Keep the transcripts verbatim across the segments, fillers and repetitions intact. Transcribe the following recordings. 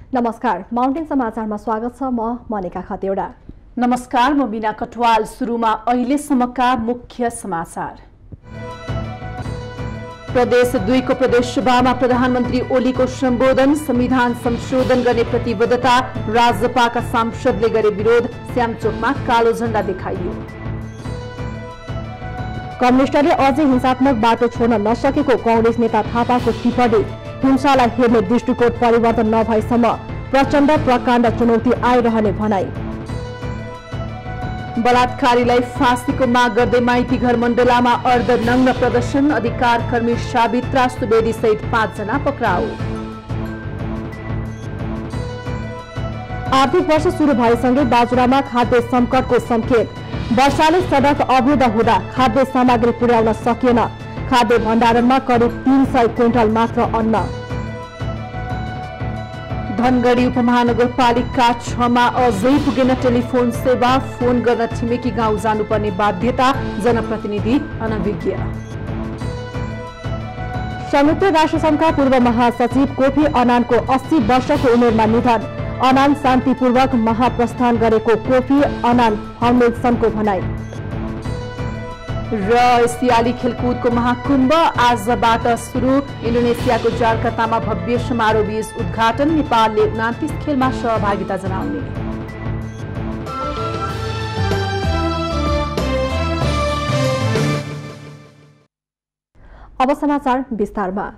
नमस्कार, माउन्टेन समाचारमा स्वागत छ। म मनिका खतेवडा। नमस्कार, म बिना कटवाल। सुरुमा अहिलेसम्मका मुख्य समाचार। प्रदेश दुई को प्रदेश सभामा प्रधानमन्त्री ओलीको सम्बोधन। संविधान संशोधन गर्ने प्रतिबद्धता। राजपाका सांसदले गरे विरोध। श्यामचोकमा कालो झण्डा देखाइयो। कम्युनिस्टले अझै हिंसात्मक बाटो छोड्न नसकेको कांग्रेस नेता थापाको टिप्पणी। हिंसालाई हेर्ने दृष्टिकोण परिवर्तन नभएसम्म प्रचण्ड प्रकाण्ड चुनौती आइरहने भनाई। बलात्कारीलाई फाँसीको माग गर्दै माइती घर मण्डलामा अर्धनग्न प्रदर्शन। अधिकार कर्मी सावित्रा सुवेदी सहित पाँचजना पक्राउ। आर्थिक वर्ष सुरु भएसँगै बाजुरामा खाद्य संकटको संकेत। वर्षाले सडक अवरुद्ध हुँदा खाद्य सामग्री पुर्याउन सकिएन। खाद्य भण्डारणमा करिब तीन सय क्विन्टल मात्र अन्न। धनगढी उपमहानगरपालिका छमा अझै पुगेन टेलिफोन सेवा। फोन गर्न छिमेकी गाउँ जानुपर्ने बाध्यता। जनप्रतिनिधि अनभिज्ञ। संयुक्त राष्ट्रसङ्घका पूर्व महासचिव कोफी अनानको अस्सी वर्षको उमेरमा निधन। अनान शान्तिपूर्वक महाप्रस्थान गरेको कोफी अनान फाउन्डेसनको भनाई। र एसियाली खेलकुदको महाकुम्भ आजबाट सुरु। इन्डोनेसियाको जार्कातामा भव्य समारोह बीच उद्घाटन। नेपालले उनातिस खेलमा सहभागिता जनाउने। अब समाचार विस्तारमा।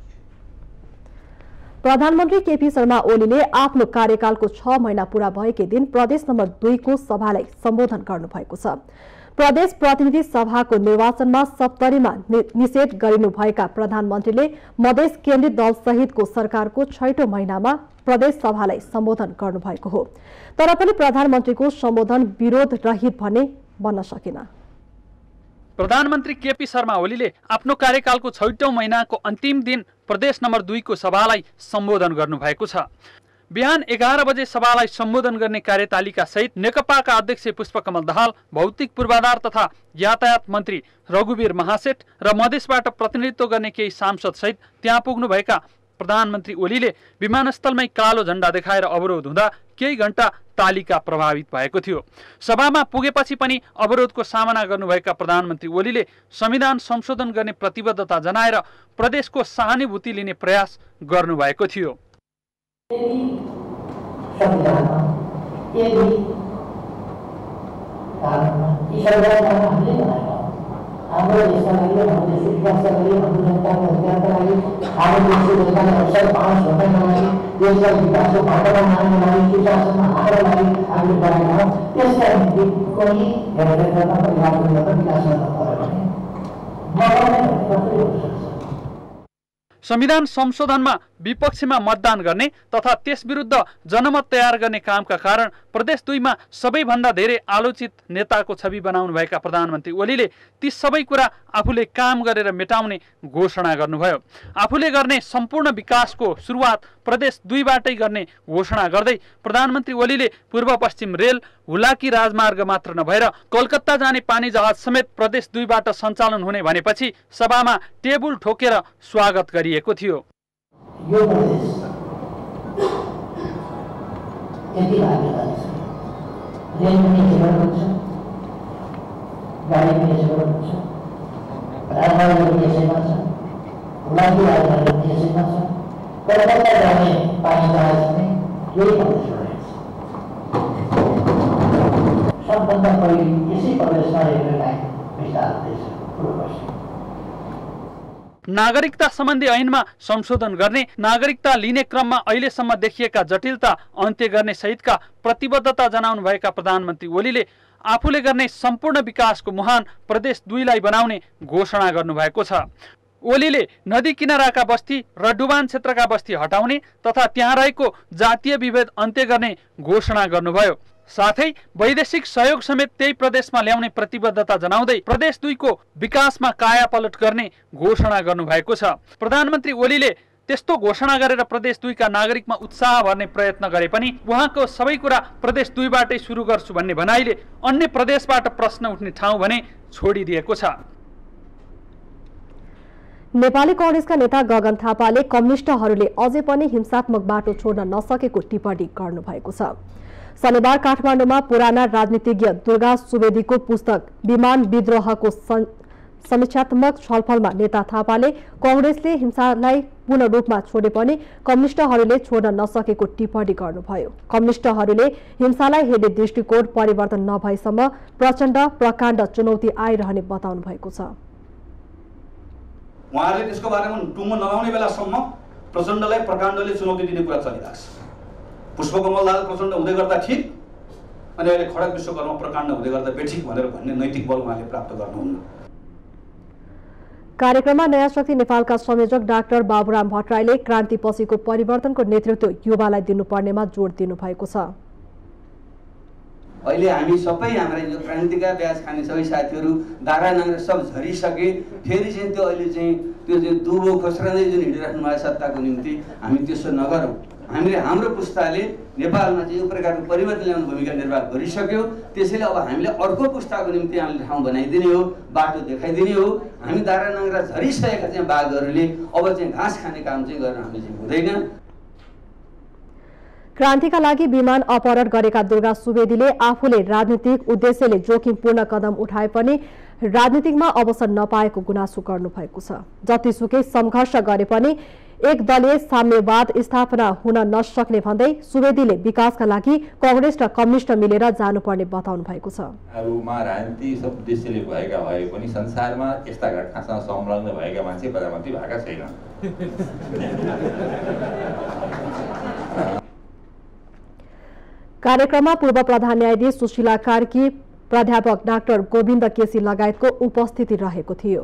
प्रधानमन्त्री केपी शर्मा ओलीले आफ्नो कार्यकालको छ महिना पूरा भएकै दिन प्रदेश नम्बर दुई को सभालाई सम्बोधन गर्नुभएको छ। प्रदेश प्रतिनिधि सभाको निर्वाचनमा सप्तरीमा निषेध गरिनुभएका प्रधानमन्त्रीले मधेस केन्द्रित दल सहितको सरकारको छैटौं महिनामा प्रदेश सभालाई सम्बोधन गर्नुभएको हो। तर पनि प्रधानमन्त्रीको सम्बोधन विरोध रहित भन्ने बन्न सकेन। प्रधानमन्त्री केपी शर्मा ओलीले आफ्नो कार्यकालको छैटौं महिनाको अन्तिम दिन प्रदेश नम्बर दुई को सभालाई सम्बोधन गर्नुभएको छ। बिहान एघार बजे सभालाई सम्बोधन गर्ने कार्यतालिका सहित नेकपाका अध्यक्ष पुष्पकमल दाहाल, भौतिक पूर्वाधार तथा यातायात मन्त्री रघुवीर महासेठ र मधेसबाट प्रतिनिधित्व गर्ने केही सांसद सहित त्यहाँ पुग्नुभएका प्रधानमन्त्री ओलीले विमानस्थलमै कालो झण्डा देखाएर अवरोध हुँदा केही घण्टा तालिका प्रभावित भएको थियो। सभामा पुगेपछि पनि अवरोधको सामना गर्नुभएका प्रधानमन्त्री ओलीले संविधान संशोधन गर्ने प्रतिबद्धता जनाएर प्रदेशको सहानुभूति लिने प्रयास गर्नुभएको थियो। हाम्रो देशका लागि हाम्रो देशको विकासका लागि हाम्रो जनताको अधिकारका लागि हाम्रो देशको जनताले अवसर पाओस् भन्नका लागि देशलाई विकासको बाटोमा लानको लागि सुशासनमा हाल्नका लागि हामीले गरेका हौँ। त्यसका निम्ति कोही हेरदेख गर्न परिवार गर्न विकास गर्न पर्यो भने म संविधान संशोधनमा विपक्षमा मतदान गर्ने तथा त्यस विरुद्ध जनमत तयार गर्ने कामका कारण प्रदेश दुईमा सबैभन्दा धेरै आलोचित नेताको छवि बनाउनुभएका प्रधानमन्त्री ओलीले ती सबै कुरा आफूले काम गरेर मेटाउने घोषणा गर्नुभयो। आफूले गर्ने सम्पूर्ण विकासको सुरुवात प्रदेश दुईबाटै गर्ने घोषणा गर्दै प्रधानमन्त्री ओलीले पूर्व पश्चिम रेल, हुलाकी राजमार्ग मात्र नभएर कलकत्ता जाने पानी जहाज समेत प्रदेश दुईबाट सञ्चालन हुने भनेपछि सभामा टेबुल ठोकेर स्वागत गरिएको थियो। यो प्रदेश यति भाग्यशाली छ। रेल पनि सेवा हुन्छ, गाडी पनि सेवा हुन्छ, राजमार्ग पनि यसैमा छ, हुलाकी राजमार्ग पनि यसैमा छ, कलकत्ता जाने पानी जहाज पनि यही प्रदेशबाट छ। सबभन्दा पहिले यसै प्रदेशमा रेलवे विस्तार हुँदैछ। पूर्व पश्चिम नागरिकता सम्बन्धी ऐनमा संशोधन गर्ने, नागरिकता लिने क्रममा अहिलेसम्म देखिएका जटिलता अन्त्य गर्ने सहितका प्रतिबद्धता जनाउनु भएका प्रधानमन्त्री ओलीले आफूले गर्ने सम्पूर्ण विकासको मुहान प्रदेश दुईलाई बनाउने घोषणा गर्नुभएको छ। ओलीले नदी किनाराका बस्ती र डुबान क्षेत्रका बस्ती हटाउने तथा त्यहाँ रहेको जातीय विभेद अन्त्य गर्ने घोषणा गर्नुभयो। साथै वैदेशिक सहयोग समेत त्यही प्रदेशमा ल्याउने प्रतिबद्धता जनाउँदै प्रदेश दुईको विकासमा कायापलट गर्ने घोषणा गर्नुभएको छ। प्रधानमन्त्री ओलीले त्यस्तो घोषणा गरेर प्रदेश दुईका नागरिकमा उत्साह भर्ने प्रयत्न गरे पनि उहाँको सबै कुरा प्रदेश दुईबाटै सुरु गर्छु भन्ने भनाइले अन्य प्रदेशबाट प्रश्न उठ्ने ठाउँ भने छोडिदिएको छ। नेपाली कांग्रेसका नेता गगन थापाले कम्युनिष्टहरूले अझै पनि हिंसात्मक बाटो छोड्न नसकेको टिप्पणी गर्नुभएको छ। शनिबार काठमाडौँमा पुराना राजनीतिज्ञ दुर्गा सुवेदीको पुस्तक विमान विद्रोहको समीक्षात्मक छलफलमा नेता थापाले कांग्रेसले हिंसालाई पूर्ण रूपमा छोडे पनि कम्युनिष्टहरूले छोड्न नसकेको टिप्पणी गर्नुभयो। कम्युनिष्टहरूले हिंसालाई हेर्ने दृष्टिकोण परिवर्तन नभएसम्म प्रचण्ड प्रकाण्ड चुनौती आइरहने बताउनु भएको छ। उहाँहरूले त्यसको बारेमा टुङ्गो नलाउने बेलासम्म प्रचण्डलाई प्रकाण्डले चुनौती दिने कुरा चलिरहेको छ। पुष्पकमल दाहाल प्रचण्ड हुँदै गर्दा ठिक, अनि अहिले खडक विश्वकर्मा प्रकाण्ड हुँदै गर्दा बेठिक भनेर भन्ने नैतिक बल उहाँले प्राप्त गर्नुहुन्न। कार्यक्रममा नयाँ शक्ति नेपालका संयोजक डाक्टर बाबुराम भट्टराईले क्रान्तिपछिको परिवर्तनको नेतृत्व युवालाई दिनुपर्नेमा जोड दिनुभएको छ। अहिले हामी सबै हाम्रा यो क्रान्तिका ब्याज खाने सबै साथीहरू दारा नाङ्ग्रा सब झरिसके, फेरि चाहिँ त्यो अहिले चाहिँ त्यो चाहिँ दुबो खोस्राँदै जुन हिँडिराख्नु भएको सत्ताको निम्ति हामी त्यसो नगरौँ। हामीले हाम्रो पुस्ताले नेपालमा चाहिँ यो प्रकारको परिवर्तन ल्याउने भूमिका निर्वाह गरिसक्यो। त्यसैले अब हामीले अर्को पुस्ताको निम्ति हामीले ठाउँ बनाइदिने हो, बाटो देखाइदिने हो। हामी दारा नाङ्ग्रा झरिसकेका चाहिँ बाघहरूले अब चाहिँ घाँस खाने काम चाहिँ गर्न हामी चाहिँ हुँदैन। क्रान्तिका लागि विमान अपहरण गरेका दुर्गा सुवेदीले आफूले राजनीतिक उद्देश्यले जोखिमपूर्ण कदम उठाए पनि राजनीतिकमा अवसर नपाएको गुनासो गर्नुभएको छ। जतिसुकै संघर्ष गरे पनि एक दलीय साम्यवाद स्थापना हुन नसक्ने भन्दै सुवेदीले विकासका लागि कांग्रेस र कम्युनिस्ट मिलेर जानुपर्ने बताउनु भएको छ। अरूमा राजनीति सब उद्देश्यले भएका भए पनि संसारमा यस्ता घटनासँग संलग्न भएका मान्छे प्रधानमन्त्री भएका छैन। कार्यक्रममा पूर्व प्रधान न्यायाधीश सुशीला कार्की, प्राध्यापक डाक्टर गोविन्द केसी लगायतको उपस्थिति रहेको थियो।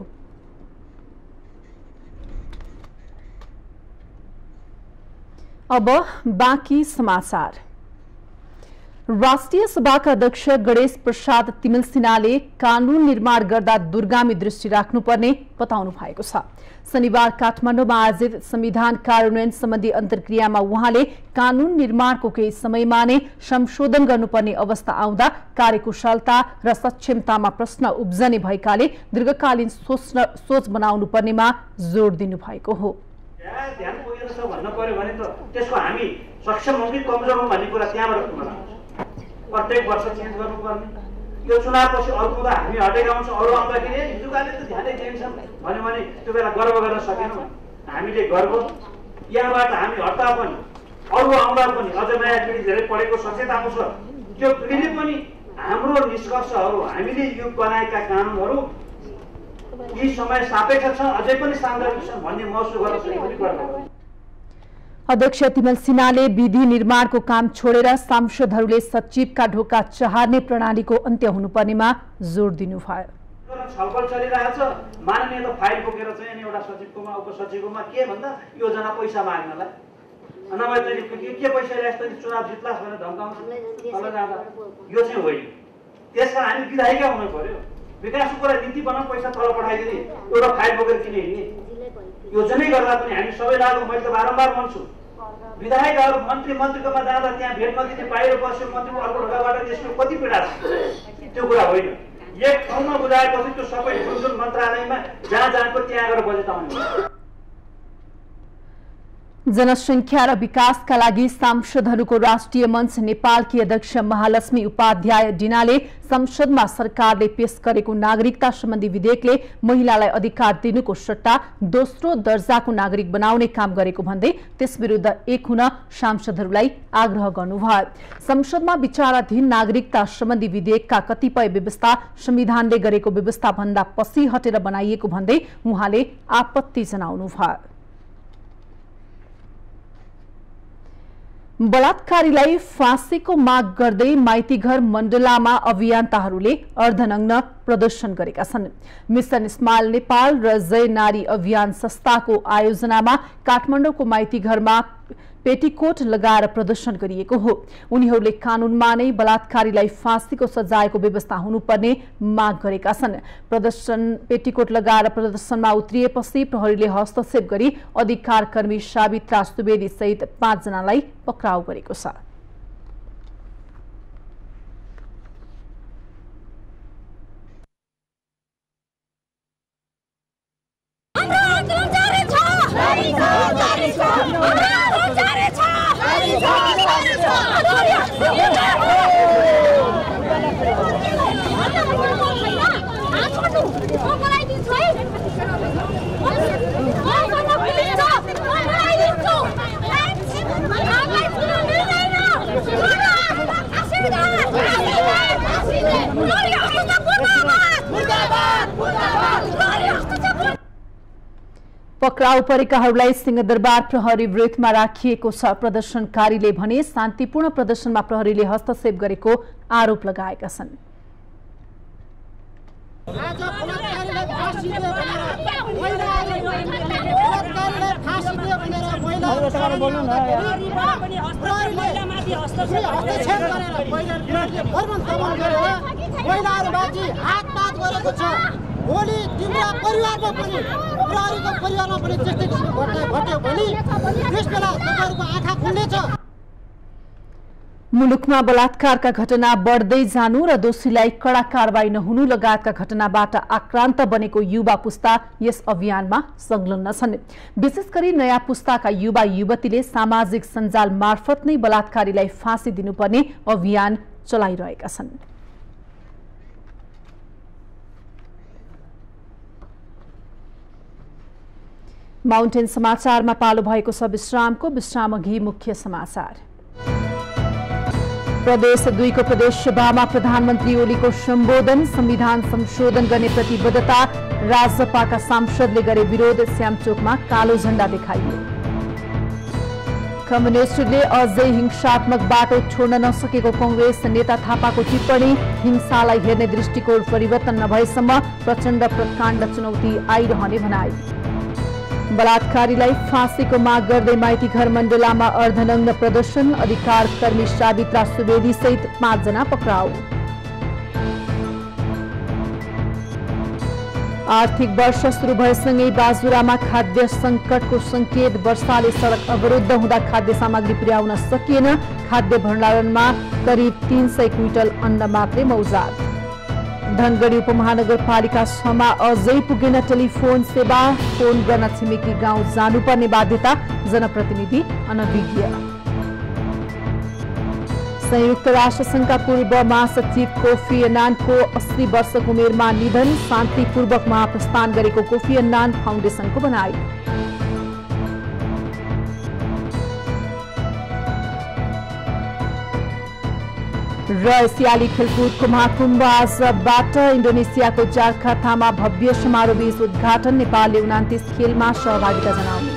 अब बाँकी समाचार। राष्ट्रिय सभाका अध्यक्ष गणेश प्रसाद तिमिल सिन्हाले कानून निर्माण गर्दा दूरगामी दृष्टि राख्नुपर्ने बताउनु भएको छ। शनिबार काठमाडौँमा आयोजित संविधान कार्यान्वयन सम्बन्धी अन्तर्क्रियामा उहाँले कानून निर्माणको केही समयमा नै संशोधन गर्नुपर्ने अवस्था आउँदा कार्यकुशलता र सक्षमतामा प्रश्न उब्जने भएकाले दीर्घकालीन सोच बनाउनु पर्नेमा जोड दिनुभएको हो। ध्यान पुगेको छ भन्न पर्यो भने त त्यसको हामी सक्षम हौँ कि कमजोर हौँ भन्ने कुरा त्यहाँबाट पुग्न प्रत्येक वर्ष चेन्ज गर्नुपर्ने। यो चुनावपछि अर्को त हामी हटेका हुन्छौँ, अरू आउँदाखेरि हिजोकाले त ध्यानै दिन्छन् भन्यो भने त्यो बेला गर्व गर्न सकेनौँ। हामीले गर्व यहाँबाट हामी हट्दा पनि अरू आउँदा पनि अझ नयाँ पिँढी धेरै पढेको सचेत आउँछ। त्यो पिँढीले पनि हाम्रो निष्कर्षहरू, हामीले यो बनाएका कानुनहरू यी समय सापेक्ष छ, अझै पनि सान्दर्भिक छन् भन्ने महसुस गर्न पनि पर्दैन। अध्यक्ष तिमल सिन्हाले विधि निर्माणको काम छोडेर सांसदहरूले सचिवका ढोका चहार्ने प्रणालीको अन्त्य हुनुपर्नेमा जोड दिनुभयो। छलफल चलिरहेछ, माननीय त फाइल बोकेर चाहिँ एउटा सचिवकोमा उपसचिवकोमा के भन्दा योजना पैसा माग्नलाई, नभए चाहिँ के पैसा ल्याएस् त चुनाव जित्लास् भनेर धम्काउँछ तल जाँदा। यो चाहिँ होइन। त्यसका हामी विधायिका हुनु पर्यो। विकासको कुरा नीति बनाऊ, पैसा तल पठाइदिने, एउटा फाइल बोकेर किन हिँड्ने? योजनै गर्दा पनि हामी सबै लागु। मैले त बारम्बार भन्छु, विधायकहरू मन्त्री मन्त्रीकोमा जाँदा त्यहाँ भेट नदिने, बाहिर बस्यो मन्त्रीको अर्को ढोकाबाट निस्क्यो, कति पीडा छ। त्यो कुरा होइन। एक ठाउँमा बुझाएपछि त्यो सबै जुन जुन मन्त्रालयमा जहाँ जानको त्यहाँ गएर बजेट आउने। जनसंख्या र विकासका लागि सांसदहरूको राष्ट्रिय मञ्च नेपालकी अध्यक्ष महालक्ष्मी उपाध्याय डिनाले संसदमा सरकारले पेश गरेको नागरिकता सम्बन्धी विधेयकले महिलालाई अधिकार दिनुको सट्टा दोस्रो दर्जाको नागरिक बनाउने काम गरेको भन्दै त्यस विरुद्ध एक हुन सांसदहरूलाई आग्रह गर्नुभयो। संसदमा विचाराधीन नागरिकता सम्बन्धी विधेयकका कतिपय व्यवस्था संविधानले गरेको व्यवस्था भन्दा पछि हटेर बनाइएको भन्दै उहाँले आपत्ति जनाउनुभयो। बलात्कारीलाई फाँसीको माग गर्दै माइतीघर मण्डलामा अभियन्ताहरूले अर्धनग्न प्रदर्शन गरेका छन्। मिशन स्माइल नेपाल र जय नारी अभियान संस्थाको आयोजनामा काठमाडौँको माइतीघरमा पेटीकोट लगाएर प्रदर्शन गरिएको हो। उनीहरूले कानूनमा नै बलात्कारीलाई फाँसीको सजायको व्यवस्था हुनुपर्ने माग गरेका छन्। प्रदर्शन पेटीकोट लगाएर प्रदर्शनमा उत्रिएपछि प्रहरीले हस्तक्षेप गरी अधिकार कर्मी सावित्रा सुवेदी सहित पाँच जनालाई पक्राउ गरेको छ। पक्राउ परेकाहरूलाई सिंहदरबार प्रहरी वृत्तमा राखिएको छ। प्रदर्शनकारीले भने शान्तिपूर्ण प्रदर्शनमा प्रहरीले हस्तक्षेप गरेको आरोप लगाएका छन्। भोलि तिम्रो परिवारमा पनि प्रहरीको परिवारमा पनि त्यस्तै किसिमको घटना घट्यो भने त्यस बेला तपाईँहरूको आँखा खुल्नेछ। मुलुकमा बलात्कारका घटना बढ्दै जानु र दोषीलाई कडा कारबाही नहुनु लगायतका घटनाबाट आक्रान्त बनेको युवा पुस्ता यस अभियानमा संलग्न छन्। विशेष गरी नयाँ पुस्ताका युवा युवतीले सामाजिक सञ्जाल मार्फत नै बलात्कारीलाई फाँसी दिनुपर्ने अभियान चलाइरहेका छन्। माउन्टेन समाचारमा पालो भएको छ विश्रामको। विश्राम अघि मुख्य समाचार। प्रदेश दुईको प्रदेश सभामा प्रधानमन्त्री ओलीको सम्बोधन। संविधान संशोधन गर्ने प्रतिबद्धता। राजसपाका सांसदले गरे विरोध। श्यामचोकमा कालो झण्डा देखाइयो। कम्युनिस्टले अझै हिंसात्मक बाटो छोड्न नसकेको कांग्रेस नेता थापाको टिप्पणी। हिंसालाई हेर्ने दृष्टिकोण परिवर्तन नभएसम्म प्रचण्ड प्रकाण्ड चुनौती आइरहने भनाई। बलात्कारीलाई फाँसीको माग गर्दै माइतीघर मण्डलामा अर्धनग्न प्रदर्शन। अधिकार कर्मी सावित्रा सुवेदी सहित पाँचजना पक्राउ। आर्थिक वर्ष सुरु भएसँगै बाजुरामा खाद्य संकटको संकेत। वर्षाले सड़क अवरुद्ध हुँदा खाद्य सामग्री पुर्याउन सकिएन। खाद्य भण्डारणमा करिब तीन सय क्विन्टल अन्न मात्रै मौजात। धनगढी उपमहानगरपालिका छमा अझै पुगेन टेलिफोन सेवा। फोन गर्न छिमेकी गाउँ जानुपर्ने बाध्यता। जनप्रतिनिधि अनभिज्ञ। संयुक्त राष्ट्र संघका पूर्व महासचिव कोफी अन्नानको अस्सी वर्षको उमेरमा निधन। शान्तिपूर्वक महाप्रस्थान गरेको कोफी अन्नान फाउन्डेसनको भनाई। र एसियाली खेलकुदको महाकुम्भ आजबाट इन्डोनेसियाको जाकार्तामा भव्य समारोहबीच उद्घाटन। नेपालले उनान्तीस खेलमा सहभागिता जनाउने।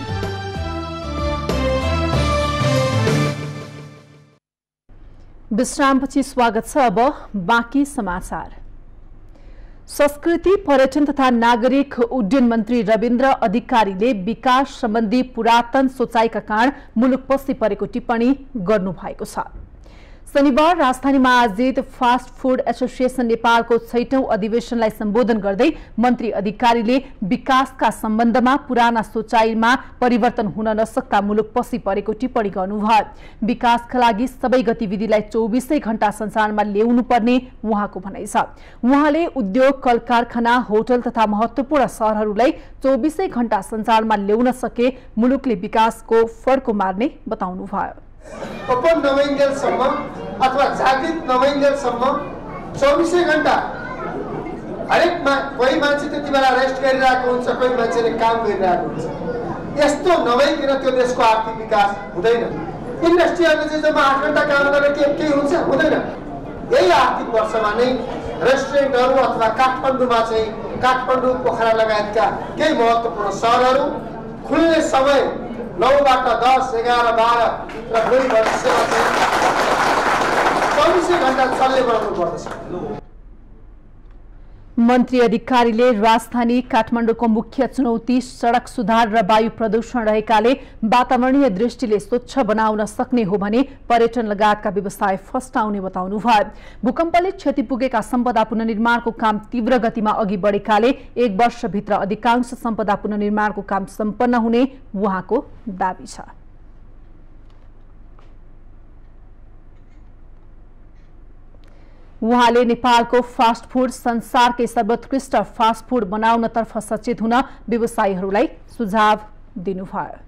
विश्रामपछि स्वागत छ। अब बाँकी समाचार। संस्कृति पर्यटन तथा नागरिक उड्डयन मन्त्री रविन्द्र अधिकारीले विकास सम्बन्धी पुरातन सोचाइका कारण मुलुक पछि परेको टिप्पणी गर्नुभएको छ। शनिबार राजधानीमा आयोजित फास्ट फूड एसोसिएसन नेपालको छैटौं अधिवेशनलाई सम्बोधन गर्दै मन्त्री अधिकारीले विकासका सम्बन्धमा पुराना सोचाइमा परिवर्तन हुन नसक्दा मुलुक पछि परेको टिप्पणी गर्नुभयो। विकासका लागि सबै गतिविधिलाई चौबीसै घण्टा सञ्चालनमा ल्याउनु पर्ने उहाँको भनाइ छ। उहाँले उद्योग, कल कारखाना, होटल तथा महत्वपूर्ण सहरहरूलाई चौबीसै घण्टा सञ्चालनमा ल्याउन सके मुलुकले विकासको फड्को मार्ने बताउनुभयो। ओपन नभइन्जेलसम्म अथवा जागृत नभइन्जेलसम्म चौबिसै घण्टा हरेक मा कोही मान्छे त्यति बेला रेस्ट गरिरहेको हुन्छ, कोही मान्छेले काम गरिरहेको हुन्छ। यस्तो नभइकन त्यो देशको आर्थिक विकास हुँदैन। इन्डस्ट्रीहरूले चाहिँ जम्मा आठ घण्टा काम गरेर के के हुन्छ? हुँदैन। यही आर्थिक वर्षमा नै रेस्टुरेन्टहरू अथवा काठमाडौँमा चाहिँ काठमाडौँ, पोखरा लगायतका केही महत्त्वपूर्ण सहरहरू खुल्ने समय नौबाट दस, एघार, बाह्र र भोलि भविष्यमा चाहिँ चौबिसै घण्टा चल्ने बनाउनु पर्दछ। मन्त्री अधिकारीले राजधानी काठमाडौँको मुख्य चुनौती सड़क सुधार र वायु प्रदूषण रहेकाले वातावरणीय दृष्टिले स्वच्छ बनाउन सक्ने हो भने पर्यटन लगायतका व्यवसाय फस्टाउने बताउनुभयो। भूकम्पले क्षति पुगेका सम्पदा पुनर्निर्माणको काम तीव्र गतिमा अघि बढेकाले एक वर्षभित्र अधिकांश सम्पदा पुनर्निर्माणको काम सम्पन्न हुने उहाँको दाबी छ। उहाँले नेपालको फास्ट फूड संसारकै सर्वोत्कृष्ट फास्ट फूड बनाउनतर्फ सचेत हुन व्यवसायीहरूलाई सुझाव दिनुभयो।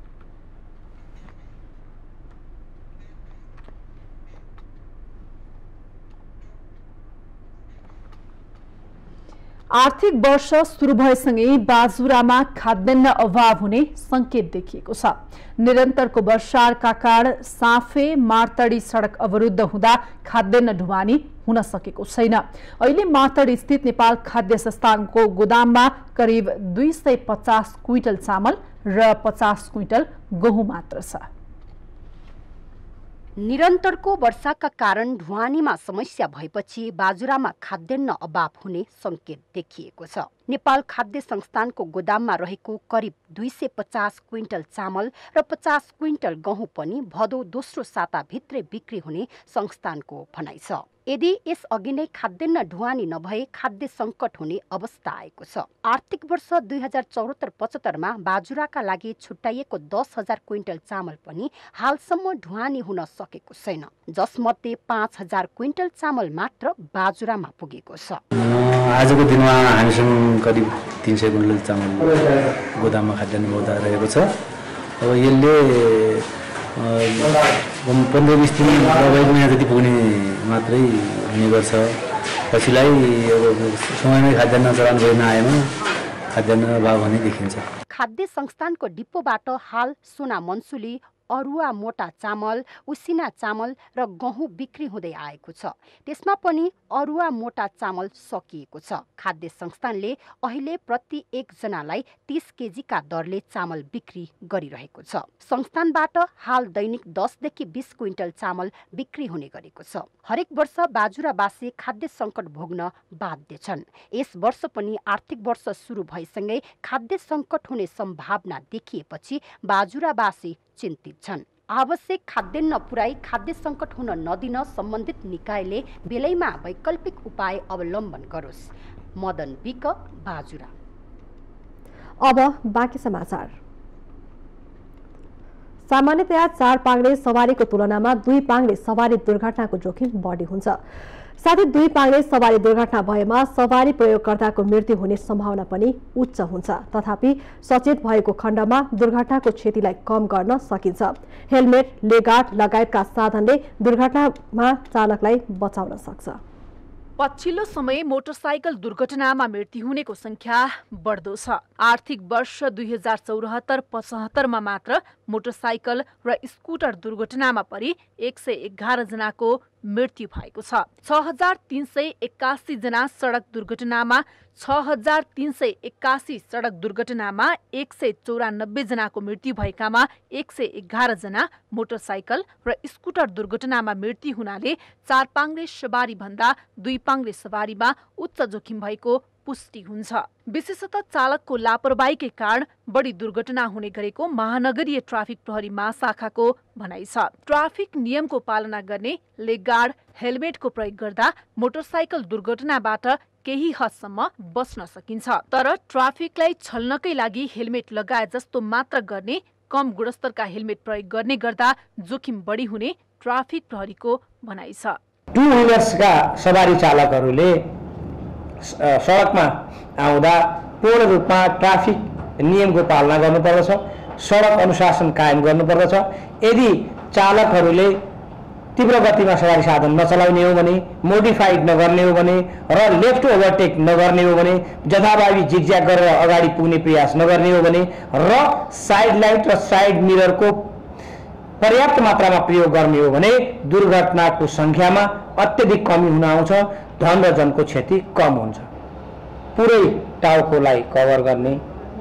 आर्थिक वर्ष सुरु भएसँगै बाजुरामा खाद्यान्न अभाव हुने संकेत देखिएको छ। निरन्तरको वर्षाका कारण साफे मार्तडी सड़क अवरुद्ध हुँदा खाद्यान्न ढुवानी हुन सकेको छैन। अहिले मातड स्थित नेपाल खाद्य संस्थानको गोदाममा करिब दुई सय पचास क्विन्टल चामल र पचास क्विन्टल गहुँ मात्र छ। निरन्तरको वर्षाका कारण ढुवानीमा समस्या भएपछि बाजुरामा खाद्यान्न अभाव हुने संकेत देखिएको छ। नेपाल खाद्य संस्थानको गोदाममा रहेको करिब दुई सय पचास क्विन्टल चामल र पचास क्विन्टल गहुँ पनि भदौ दोस्रो साताभित्रै बिक्री हुने संस्थानको भनाइ छ। यदि यसअघि नै खाद्यान्न ढुवानी नभए खाद्य सङ्कट हुने अवस्था आएको छ। आर्थिक वर्ष दुई हजार चौहत्तर पचहत्तरमा बाजुराका लागि छुट्याइएको दस हजार क्विन्टल चामल पनि हालसम्म ढुवानी हुन सकेको छैन, जसमध्ये पाँच हजार क्विन्टल चामल मात्र बाजुरामा पुगेको छ। आजको दिनमा हामीसँग करिब तीन सय क्विन्टल चामल गोदाममा खाद्यान्न बहुधा रहेको छ। अब यसले पन्ध्र बिस दिन दबाई महिना जति पुग्ने मात्रै हुने गर्छ। पछिलाई अब समयमै खाद्यान्न चलान गर्न आएमा खाद्यान्न अभाव हुने देखिन्छ। खाद्य संस्थानको डिपोबाट हाल सोना मन्सुली, अरुवा मोटा चामल, उसिना चामल र गहुँ बिक्री हुँदै आएको छ। त्यसमा पनि अरुवा मोटा चामल सकिएको छ। खाद्य संस्थानले अहिले प्रति एकजनालाई तीस केजीका दरले चामल बिक्री गरिरहेको छ। संस्थानबाट हाल दैनिक दसदेखि बीस क्विन्टल चामल बिक्री हुने गरेको छ। हरेक वर्ष बाजुरावासी खाद्य सङ्कट भोग्न बाध्य छन्। यस वर्ष पनि आर्थिक वर्ष सुरु भएसँगै खाद्य सङ्कट हुने सम्भावना देखिएपछि बाजुरावासी चिन्तित छन्। आवश्यक खाद्यान्न पुर्याई खाद्य सङ्कट हुन नदिन सम्बन्धित निकायले बेलैमा वैकल्पिक उपाय अवलम्बन गरोस्। मदन विक, बाजुरा। अब बाँकी समाचार। सामान्यतया चार पाङ्ग्रे सवारीको तुलनामा दुई पाङ्ग्रे सवारी दुर्घटनाको जोखिम बढी हुन्छ। साथै दुई पाङ्ग्रे सवारी दुर्घटना भएमा सवारी प्रयोगकर्ताको मृत्यु हुने सम्भावना पनि उच्च हुन्छ। तथापि सचेत भएको खण्डमा दुर्घटनाको क्षतिलाई कम गर्न सकिन्छ। हेलमेट, लेगार्ड लगायतका साधनले दुर्घटनामा चालकलाई बचाउन सक्छ। पछिल्लो समय मोटरसाइकल दुर्घटनामा मृत्यु हुनेको संख्या बढ्दो छ। आर्थिक वर्ष दुई हजार चौरात्तर पचहत्तरमा मात्र मोटरसाइकल र स्कुटर दुर्घटनामा परि एक सय एघार जनाको मृत्यु भएको छ। छ हजार तीन सय एक्कासी जना सडक दुर्घटनामा छ हजार तीन सय एक्कासी सडक दुर्घटनामा एक सय चौरानब्बे जनाको मृत्यु भएकामा एक सय एघार जना मोटरसाइकल र स्कुटर दुर्घटनामा मृत्यु हुनाले चार पाङ्ग्रे सवारी भन्दा दुई पाङ्ग्रे सवारीमा उच्च जोखिम भएको पुष्टि हुन्छ। विशेषतः चालकको लापरवाहीकै कारण बढी दुर्घटना हुने गरेको महानगरीय ट्राफिक प्रहरी महाशाखाको भनाइ छ। ट्राफिक नियमको पालना गर्ने, लेगगार्ड, हेलमेटको प्रयोग गर्दा मोटरसाइकल दुर्घटनाबाट केही हदसम्म बच्न सकिन्छ। तर ट्राफिकलाई छल्नकै लागि हेलमेट लगाए जस्तो मात्र गर्ने, कम गुणस्तरका हेलमेट प्रयोग गर्ने गर्दा जोखिम बढी हुने ट्राफिक प्रहरीको भनाइ छ। टु व्हिलर्सका सवारी चालकहरूले सडकमा आउँदा पूर्ण रूपमा ट्राफिक नियमको पालना गर्नुपर्दछ, सडक अनुशासन कायम गर्नुपर्दछ। यदि चालकहरूले तीव्र गतिमा सवारी साधन नचलाउने हो भने, मोडिफाइड नगर्ने हो भने र लेफ्ट ओभरटेक नगर्ने हो भने, जथाभावी जिगज्याग गरेर अगाडि पुग्ने प्रयास नगर्ने हो भने र साइड लाइट र साइड मिररको पर्याप्त मात्रामा प्रयोग गर्ने हो भने दुर्घटनाको संख्यामा अत्यधिक कमी हुन आउँछ। धन र जनको क्षति कम हुन्छ। पुरै टाउकोलाई कभर गर्ने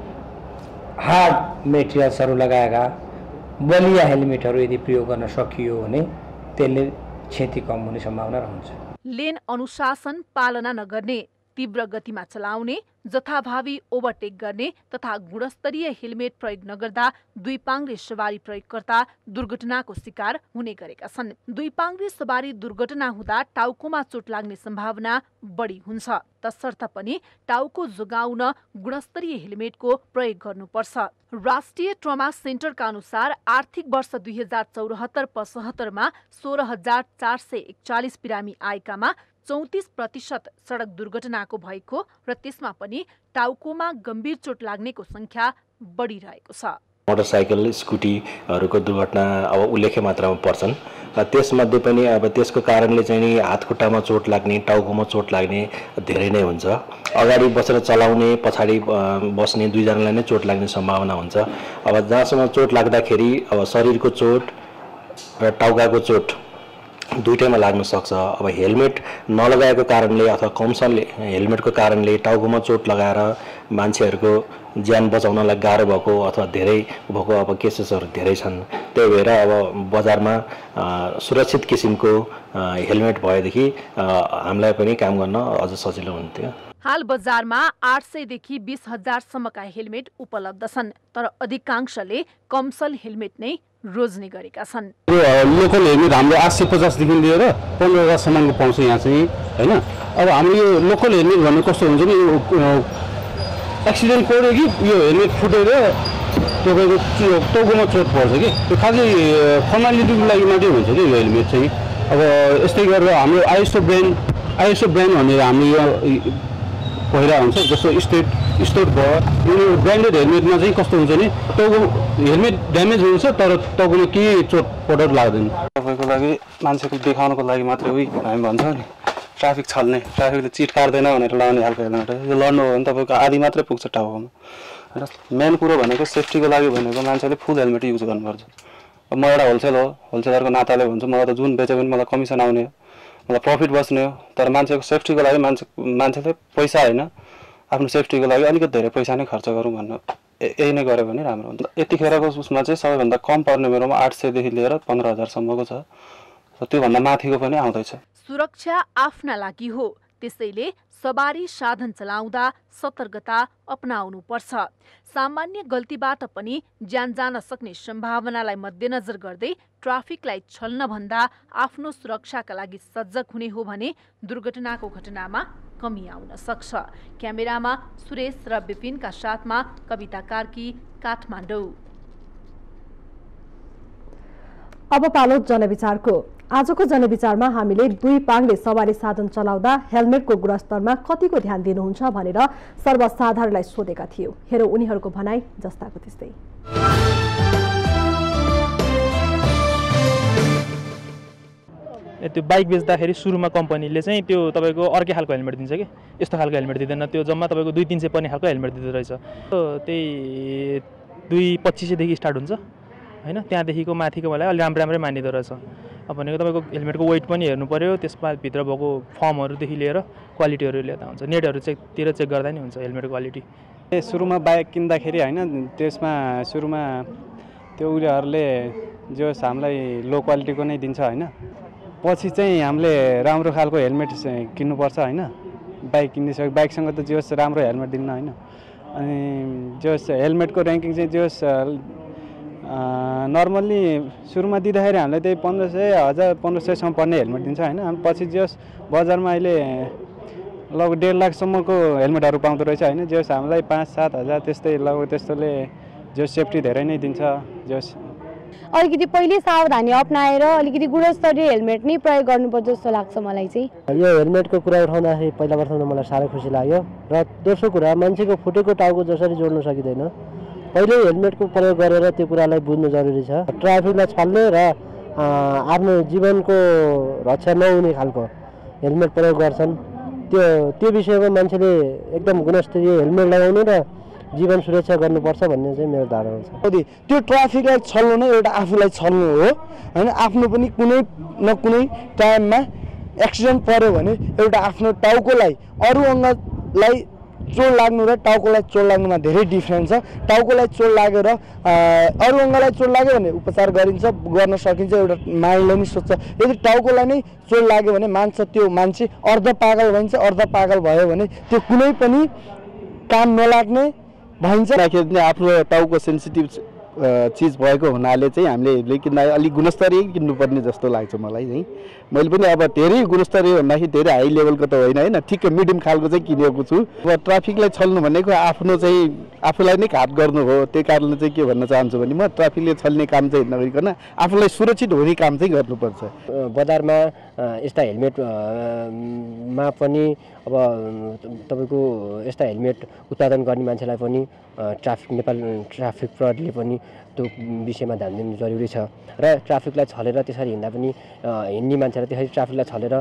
हार्ड मेटेरियल्सहरू लगाएका बलिया हेलमेटहरू यदि प्रयोग गर्न सकियो भने त्यसले क्षति कम हुने सम्भावना रहन्छ। लेन अनुशासन पालना नगर्ने, तीव्र गतिमा चलाउने, जथाभावी ओभरटेक गर्ने तथा गुणस्तरीय हेलमेट प्रयोग नगर्दा दुई पाङ्ग्रे सवारी प्रयोगकर्ता दुर्घटनाको शिकार हुने गरेका छन्। दुई पाङ्ग्रे सवारी दुर्घटना हुँदा टाउकोमा चोट लाग्ने सम्भावना बढी हुन्छ। तसर्थ पनि टाउको जोगाउन गुणस्तरीय हेलमेटको प्रयोग गर्नुपर्छ। राष्ट्रिय ट्रमा सेन्टरका अनुसार आर्थिक वर्ष दुई हजार चौरात्तर पचहत्तरमा सोह्र हजार चार सय एकचालिस बिरामी आएकामा चौतिस प्रतिशत सडक दुर्घटनाको भएको र त्यसमा पनि टाउकोमा गम्भीर चोट लाग्नेको संख्या बढिरहेको छ। मोटरसाइकल, स्कुटीहरूको दुर्घटना अब उल्लेख्य मात्रामा पर्छन्। त्यसमध्ये पनि अब त्यसको कारणले चाहिँ नि हात खुट्टामा चोट लाग्ने, टाउकोमा चोट लाग्ने धेरै नै हुन्छ। अगाडि बसेर चलाउने, पछाडि बस्ने दुईजनालाई नै चोट लाग्ने सम्भावना हुन्छ। अब जहाँसम्म चोट लाग्दाखेरि अब शरीरको चोट र टाउकाको चोट दुईटैमा लाग्न सक्छ। अब हेलमेट नलगाएको कारणले अथवा कमसनले हेलमेटको कारणले टाउकोमा चोट लगाएर मान्छेहरूको ज्यान बचाउनलाई गाह्रो भएको अथवा धेरै भएको अब केसेसहरू धेरै छन्। त्यही भएर अब बजारमा सुरक्षित किसिमको हेलमेट भएदेखि हामीलाई पनि काम गर्न अझ सजिलो हुन्थ्यो। हाल बजारमा आठ सयदेखि बीस हजारसम्मका हेलमेट उपलब्ध छन्, तर अधिकांशले कमसल हेलमेट नै रोज्ने गरेका छन्। लोकल हेलमेट हाम्रो आठ सय पचासदेखि लिएर पन्ध्र हजारसम्मको पाउँछ यहाँ चाहिँ होइन। अब हाम्रो यो लोकल हेलमेट भन्ने कस्तो हुन्छ नि, एक्सिडेन्ट पऱ्यो कि यो हेलमेट फुटेर तपाईँको टाउकोमा चोट पर्छ कि त्यो खालि फर्मालिटीको लागि मात्रै हुन्छ कि यो हेलमेट चाहिँ। अब यस्तै गरेर हाम्रो आइएसओ ब्रान्ड आइएसओ ब्रान्ड भनेर हाम्रो यो पहिला हुन्छ, जस्तो स्टेट स्टेट भयो यो ब्रान्डेड हेलमेटमा चाहिँ कस्तो हुन्छ नि, टाउको हेलमेट ड्यामेज हुन्छ तर टाउकोमा केही चोट पटक लाग्दैन। तपाईँको लागि मान्छेको देखाउनको लागि मात्रै उही हामी भन्छ नि ट्राफिक छल्ने, ट्राफिकले चिट काट्दैन भनेर लगाउने खालको हेलमेट यो लड्नु हो भने तपाईँको आधी मात्रै पुग्छ टाउकोमा होइन। मेन कुरो भनेको सेफ्टीको लागि भनेको मान्छेले फुल हेलमेट युज गर्नुपर्छ। अब म एउटा होलसेल हो, होलसेलरको नाताले भन्छु मलाई त जुन बेच्यो भने मलाई कमिसन आउने हो, मलाई प्रफिट बस्ने हो। तर मान्छेको सेफ्टीको लागि मान्छे मान्छेले पैसा होइन आफ्नो सेफ्टीको लागि अलिकति धेरै पैसा नै खर्च गरौँ भन्नु यही नै गऱ्यो भने राम्रो हुन्छ। यतिखेरको उसमा चाहिँ सबैभन्दा कम पर्ने मेरोमा आठ सयदेखि लिएर पन्ध्र हजारसम्मको छ, त्योभन्दा माथिको पनि आउँदैछ। सुरक्षा आफ्ना लागि हो, त्यसैले सवारी साधन चलाउँदा सतर्कता अपनाउनु पर्छ। सामान्य गल्तीबाट पनि ज्यान जान सक्ने सम्भावनालाई मध्यनजर गर्दै ट्राफिकलाई छल्न भन्दा आफ्नो सुरक्षाका लागि सजग हुने हो भने दुर्घटनाको घटनामा कमी आउन सक्छ। क्यामेरामा सुरेश र विपिनका साथमा कविता कार्की, काठमाडौँ। अब पालो जनविचारको। आजको जनविचारमा हामीले दुई पाङले सवारी साधन चलाउँदा हेलमेटको गुणस्तरमा कतिको ध्यान दिनुहुन्छ भनेर सर्वसाधारणलाई सोधेका थियौं। हेरौँ उनीहरूको भनाई जस्ताको त्यस्तै। त्यो बाइक बेच्दाखेरि सुरुमा कम्पनीले चाहिँ त्यो तपाईँको अर्कै खालको हेलमेट दिन्छ कि यस्तो खालको हेलमेट दिँदैन, त्यो जम्मा तपाईँको दुई तिन सय पर्ने खालको हेलमेट दिँदो रहेछ। त्यही दुई पच्चिस सयदेखि स्टार्ट हुन्छ होइन, त्यहाँदेखिको माथिको मलाई अलि राम्रो राम्रै मानिँदो रहेछ। अब भनेको तपाईँको हेलमेटको वेट पनि हेर्नु पऱ्यो, त्यसमा भित्र भएको फर्महरूदेखि लिएर क्वालिटीहरू लिएर हुन्छ, नेटहरू चेकतिर चेक गर्दा नि हुन्छ हेलमेटको क्वालिटी। ए सुरुमा बाइक किन्दाखेरि होइन त्यसमा सुरुमा त्यो उनीहरूले जो हामीलाई लो क्वालिटीको नै दिन्छ होइन, पछि चाहिँ हामीले राम्रो खालको हेलमेट किन्नुपर्छ होइन। बाइक किनिसक्यो बाइकसँग त जोस् राम्रो हेलमेट दिन्न होइन। अनि जोस् हेलमेटको ऱ्याङ्किङ चाहिँ जोस् नर्मल्ली सुरुमा दिँदाखेरि हामीलाई त्यही पन्ध्र सय हजार पन्ध्र सयसम्म पर्ने हेलमेट दिन्छ होइन। पछि जोस् बजारमा अहिले लगभग डेढ लाखसम्मको हेलमेटहरू पाउँदो रहेछ होइन। जोस् हामीलाई पाँच सात हजार त्यस्तै लगभग त्यस्तोले जोस् सेफ्टी धेरै नै दिन्छ। जोस् अलिकति पहिले सावधानी अप्नाएर अलिकति गुणस्तरीय हेलमेट नै प्रयोग गर्नुपर्छ जस्तो लाग्छ मलाई चाहिँ। यो हेलमेटको कुरा उठाउँदाखेरि पहिला प्रथम मलाई साह्रै खुसी लाग्यो। र दोस्रो कुरा मान्छेको फुटेको टाउको जसरी जोड्न सकिँदैन, पहिले हेलमेटको प्रयोग गरेर त्यो कुरालाई बुझ्नु जरुरी छ। ट्राफिकलाई छल्ने र आफ्नो जीवनको रक्षा नहुने खालको हेलमेट प्रयोग गर्छन्, त्यो त्यो विषयमा मान्छेले एकदम गुणस्तरीय हेलमेट लगाउनु र जीवन सुरक्षा गर्नुपर्छ भन्ने चाहिँ मेरो धारणा छ। त्यो ट्राफिकलाई छल्नु नै एउटा आफूलाई छल्नु हो होइन। आफ्नो पनि कुनै न कुनै टाइममा एक्सिडेन्ट पर्यो भने एउटा आफ्नो टाउकोलाई अरू अङ्गलाई चोट लाग्नु र टाउकोलाई चोट लाग्नुमा धेरै डिफ्रेन्स छ। टाउकोलाई चोट लागेर अरू अङ्गलाई चोट लाग्यो भने उपचार गरिन्छ, गर्न सकिन्छ, एउटा माइन्डले नि सोच्छ। यदि टाउकोलाई नै चोट लाग्यो भने मान्छ त्यो मान्छे अर्ध पागल भइन्छ। अर्ध पागल भयो भने त्यो कुनै पनि काम नलाग्ने भइन्छ। आफ्नो टाउको सेन्सिटिभ चिज भएको हुनाले चाहिँ हामीले किन्दा अलिक गुणस्तरीय किन्नुपर्ने जस्तो लाग्छ मलाई चाहिँ। मैले पनि अब धेरै गुणस्तरीय भन्दाखेरि धेरै हाई लेभलको त होइन होइन, ठिक मिडियम खालको चाहिँ किनेको छु। अब ट्राफिकलाई छल्नु भनेको आफ्नो चाहिँ आफूलाई नै घात गर्नु हो। त्यही कारणले चाहिँ के भन्न चाहन्छु भने म ट्राफिकले छल्ने काम चाहिँ नगरिकन आफूलाई सुरक्षित हुने काम चाहिँ गर्नुपर्छ। बजारमा यस्ता हेलमेट मा पनि अब तपाईँको यस्ता हेलमेट उत्पादन गर्ने मान्छेलाई पनि ट्राफिक नेपाल ट्राफिक प्रहरीले पनि त्यो विषयमा ध्यान दिनु जरुरी छ। र ट्राफिकलाई छलेर त्यसरी हिँड्दा पनि हिँड्ने मान्छेलाई त्यसरी ट्राफिकलाई छलेर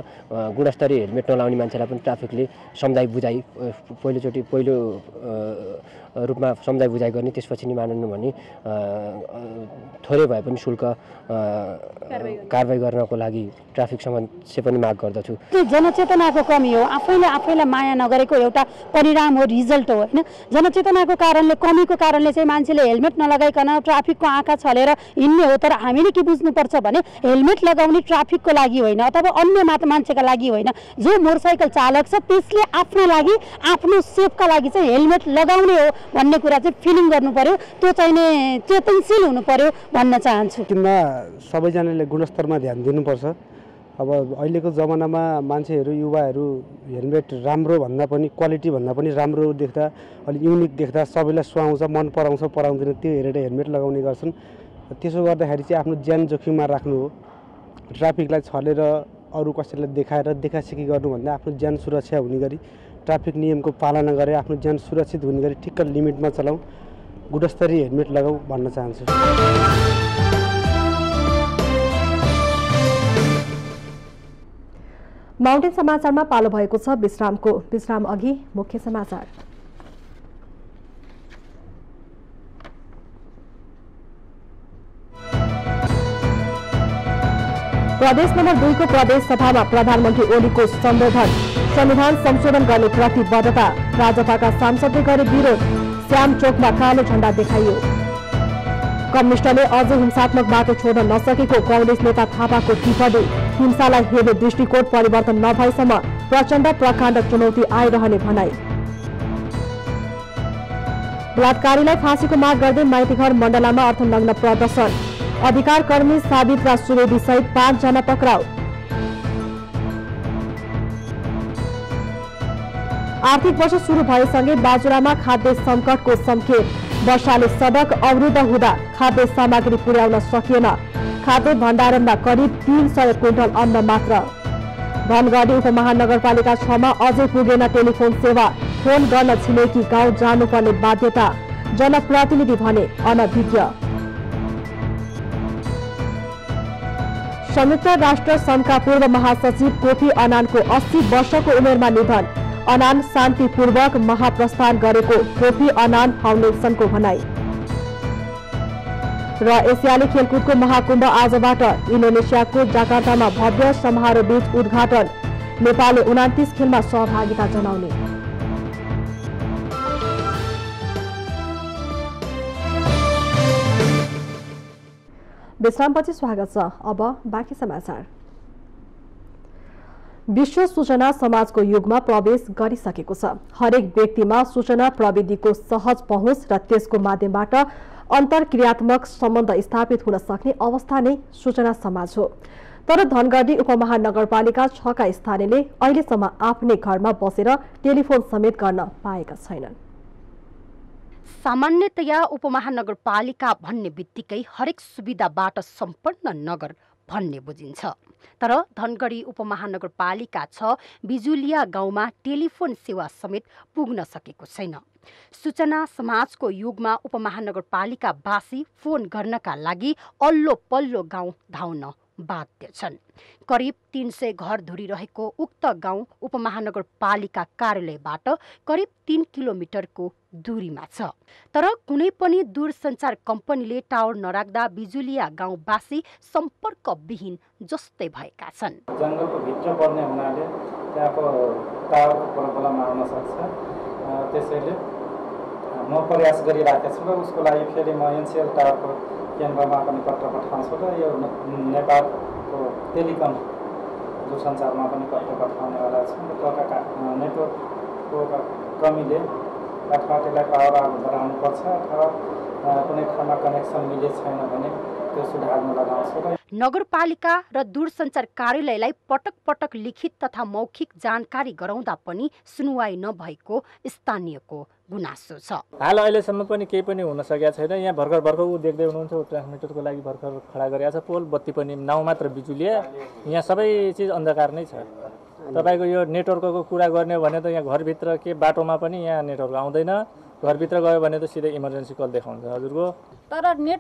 गुणस्तरीय हेलमेट नलाउने मान्छेलाई पनि ट्राफिकले सम्झाइ बुझाइ पहिलोचोटि पहिलो रूपमा सम्झाइ बुझाइ गर्ने, त्यसपछि नि मानेन भने थोरै भए पनि शुल्क कारबाही गर्नको लागि ट्राफिक समस्या पनि माग गर्दछु। त्यो जनचेतनाको कमी हो, आफैले आफैलाई माया नगरेको एउटा परिणाम हो, रिजल्ट हो होइन। जनचेतनाको कारणले, कमीको कारणले चाहिँ मान्छेले हेलमेट नलगाइकन ट्राफिकको आँखा छलेर हिँड्ने हो। तर हामीले के बुझ्नुपर्छ भने हेलमेट लगाउने ट्राफिकको लागि होइन अथवा अन्य मात्र मान्छेका लागि होइन। जो मोटरसाइकल चालक छ त्यसले आफ्नो लागि, आफ्नो सेफका लागि चाहिँ हेलमेट लगाउने हो भन्ने कुरा चाहिँ फिलिङ गर्नु पर्यो। त्यो चाहिने चेतनशील हुनु पर्यो भन्न चाहन्छु। किन सबैजनाले गुणस्तरमा ध्यान दिनुपर्छ। अब अहिलेको जमानामा मान्छेहरू, युवाहरू हेलमेट राम्रो भन्दा पनि, क्वालिटी भन्दा पनि राम्रो देख्दा, अलिक युनिक देख्दा सबैलाई सुहाउँछ, मन पराउँछ, पराउँदैन त्यो हेरेर हेलमेट लगाउने गर्छन्। त्यसो गर्दाखेरि चाहिँ आफ्नो ज्यान जोखिममा राख्नु हो। ट्राफिकलाई छलेर अरू कसैलाई देखाएर देखासेखी गर्नुभन्दा आफ्नो ज्यान सुरक्षा हुने गरी ट्राफिक नियमको पालना गरे आफ्नो ज्यान सुरक्षित हुने गरी ठिक्क लिमिटमा चलाऊ, गुणस्तरीय हेलमेट लगाऊ भन्न चाहन्छु। माउन्टेन समाचारमा पालो भएको छ विश्रामको। विश्राम अघि मुख्य समाचार। प्रदेश नम्बर दुईको प्रदेश सभामा प्रधानमन्त्री ओलीको सम्बोधन। संविधान संशोधन गर्ने प्रतिबद्धता। राजपाका सांसदले गरे विरोध। श्याम चोकमा कालो झण्डा देखाइयो। कम्युनिस्टले अझै हिंसात्मक बाटो छोड्न नसकेको कांग्रेस नेता थापाको टिप्पणी। हिंसालाई हेर्ने दृष्टिकोण परिवर्तन नभएसम्म प्रचण्ड प्रकाण्ड चुनौती आइरहने भनाई। बलात्कारीलाई फाँसीको माग गर्दै माइतीघर मण्डलामा अर्थनग्न प्रदर्शन। अधिकार कर्मी सावित्रा सुवेदी सहित पाँच जना पक्राउ। आर्थिक वर्ष शुरू भएसँगै बाजुरामा खाद्य संकटको संकेत। वर्षाले सडक अवरुद्ध हुँदा खाद्य सामग्री पुर्याउन सकिएन। खाद्य भण्डारणमा करिब तीन सय क्विन्टल अन्न मात्र। धनगढी उपमहानगरपालिका छमा अझै पुगेन टेलिफोन सेवा। फोन गर्न छिमेकी गाउँ जानुपर्ने बाध्यता। जनप्रतिनिधि भने अनभिज्ञ। संयुक्त राष्ट्र संघका पूर्व महासचिव कोफी अनानको अस्सी वर्षको उमेरमा निधन। अनान शान्तिपूर्वक महाप्रस्थान गरेको कोफी अनान फाउन्डेसनको भनाई। र एसियाली खेलकुदको महाकुम्भ आजबाट इन्डोनेसियाको जाकार्तामा भव्य समारोहबीच उद्घाटन। नेपालले उनातिस खेलमा सहभागिता जनाउने। विश्रामपछि स्वागत छ। अब बाँकी समाचार। विश्व सूचना समाजको युगमा प्रवेश गरिसकेको छ। हरेक व्यक्तिमा सूचना प्रविधिको सहज पहुँच र त्यसको माध्यमबाट अन्तर्क्रियात्मक सम्बन्ध स्थापित हुन सक्ने अवस्था नै सूचना समाज हो। तर धनगढी उपमहानगरपालिका छ का स्थानीयले अहिलेसम्म आफ्नै घरमा बसेर टेलिफोन समेत गर्न पाएका छैनन्। सामान्यतया उपमहानगरपालिका भन्ने बित्तिकै हरेक सुविधाबाट सम्पन्न नगर भन्ने बुझिन्छ। तर धनगढी उपमहानगरपालिका छ बिजुलिया गाउँमा टेलिफोन सेवा समेत पुग्न सकेको छैन। सूचना समाजको युगमा उपमहानगरपालिकावासी फोन गर्नका लागि अल्लो पल्लो गाउँ धाउन बाध्य छन्। करिब तीन सय घर धुरिरहेको उक्त गाउँ उपमहानगरपालिका कार्यालयबाट करिब तीन किलोमिटरको दूरीमा छ। तर कुनै पनि दूरसञ्चार कम्पनीले टावर नराख्दा बिजुलिया गाउँवासी सम्पर्कविहीन जस्तै भएका छन्। जङ्गलको भित्र पर्ने हुनाले त्यहाँको टावरको प्रब्लम आउन सक्छ। त्यसैले म प्रयास गरिरहेको छु र उसको लागि फेरि म एनसिएल टावरको केन्द्रमा पनि पत्र पठाउँछु र यो नेपालको टेलिकम दूरसञ्चारमा पनि पत्र पठाउनेवाला छु। नेटवर्कको कमीले काठमाडौँलाई पावर बढाउनुपर्छ अथवा कुनै ठाउँमा कनेक्सन मिलेको छैन भने त्यो सुधार्न लगाउँछु। नगरपालिका र दूरसञ्चार कार्यालयलाई पटक पटक लिखित तथा मौखिक जानकारी गराउँदा पनि सुनवाई नभएको स्थानीयको गुनासो छ। हाल अहिलेसम्म पनि केही पनि हुन सकेको छैन। यहाँ भर्खर भर्खर ऊ देख्दै हुनुहुन्छ, ऊ ट्रान्समिटरको लागि भर्खर खडा गरेको छ। पोल बत्ती पनि नाउँ मात्र बिजुलिया, यहाँ सबै चिज अन्धकार नै छ। तपाईँको यो नेटवर्कको कुरा गर्ने भने त यहाँ घरभित्र के बाटोमा पनि यहाँ नेटवर्क आउँदैन। घरभित्र गयो भने त सिधै इमर्जेन्सी कल देखाउँछ हजुरको। तर नेटवर्क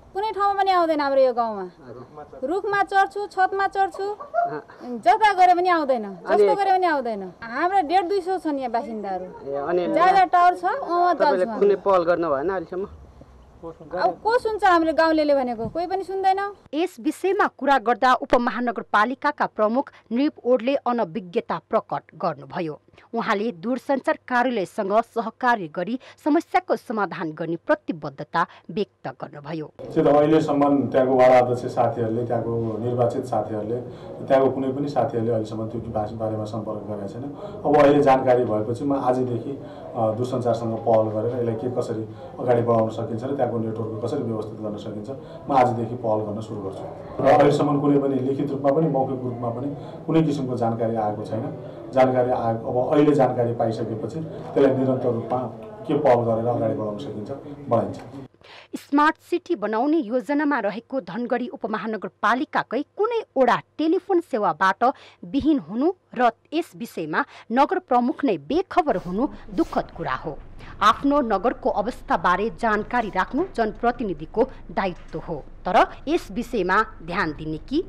कुनै ठाउँमा पनि आउँदैन हाम्रो यो गाउँमा रुखमा चढ्छु छतमा चढ्छु जता गरे पनि आउँदैन जस्तो गरे पनि आउँदैन हाम्रो डेढ दुई सौ छन् यहाँ बासिन्दाहरू ज्यादा टावर छ अँ जान्छ कुनै पहल गर्न भएन अहिलेसम्म अब को सुन्छ हामीले गाउँलेले भनेको कोही पनि सुन्दैन यस विषयमा कुरा गर्दा उपमहानगरपालिकाका प्रमुख नृप ओडले अनभिज्ञता प्रकट गर्नुभयो उहाँले दूरसञ्चार कार्यालयसँग सहकार्य गरी समस्याको समाधान गर्ने प्रतिबद्धता व्यक्त गर्नुभयो अहिलेसम्म त्यहाँको वाडा अध्यक्ष साथीहरूले त्यहाँको निर्वाचित साथीहरूले त्यहाँको कुनै पनि साथीहरूले अहिलेसम्म त्यो बारेमा सम्पर्क गरेका छैन अब अहिले जानकारी भएपछि म आजदेखि दूरसञ्चारसँग पहल गरेर यसलाई के कसरी अगाडि बढाउन सकिन्छ र त्यहाँको नेटवर्कको कसरी व्यवस्थित गर्न सकिन्छ म आजदेखि पहल गर्न सुरु गर्छु र अहिलेसम्म कुनै पनि लिखित रूपमा पनि मौखिक रूपमा पनि कुनै किसिमको जानकारी आएको छैन जानकारी आएको अब अहिले जानकारी पाइसकेपछि त्यसलाई निरन्तर रूपमा के पहल गरेर अगाडि बढाउन सकिन्छ बढाइन्छ स्मार्ट सिटी बनाउने योजनामा रहेको धनगढी उपमहानगरपालिकाकै कुनै वडा टेलिफोन सेवाबाट विहीन हुनु र यस विषयमा नगर प्रमुख नै बेखबर हुनु दुःखद कुरा हो आफ्नो नगरको अवस्थाबारे जानकारी राख्नु जनप्रतिनिधिको दायित्व हो तर यस विषयमा ध्यान दिने कि